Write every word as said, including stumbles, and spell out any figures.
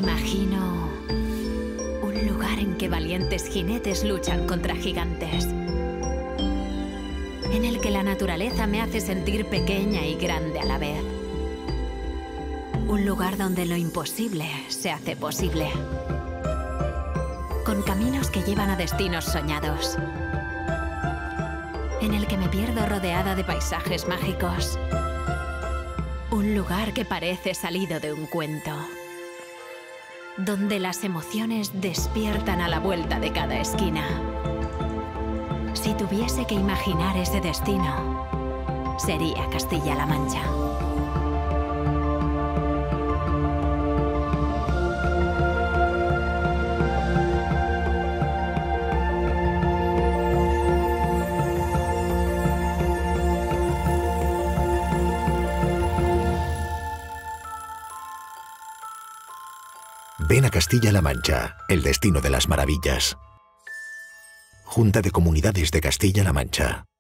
Imagino un lugar en que valientes jinetes luchan contra gigantes, en el que la naturaleza me hace sentir pequeña y grande a la vez. Un lugar donde lo imposible se hace posible, con caminos que llevan a destinos soñados, en el que me pierdo rodeada de paisajes mágicos. Un lugar que parece salido de un cuento, donde las emociones despiertan a la vuelta de cada esquina. Si tuviese que imaginar ese destino, sería Castilla-La Mancha. Ven a Castilla-La Mancha, el destino de las maravillas. Junta de Comunidades de Castilla-La Mancha.